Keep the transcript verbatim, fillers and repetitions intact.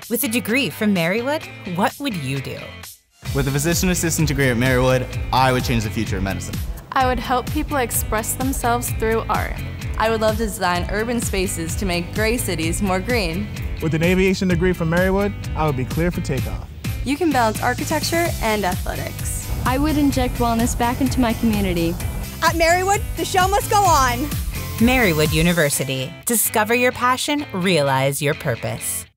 With a degree from Marywood, what would you do? With a physician assistant degree at Marywood, I would change the future of medicine. I would help people express themselves through art. I would love to design urban spaces to make gray cities more green. With an aviation degree from Marywood, I would be clear for takeoff. You can balance architecture and athletics. I would inject wellness back into my community. At Marywood, the show must go on. Marywood University. Discover your passion, realize your purpose.